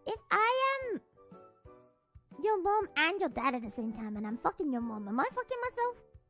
If I am your mom and your dad at the same time and I'm fucking your mom, am I fucking myself?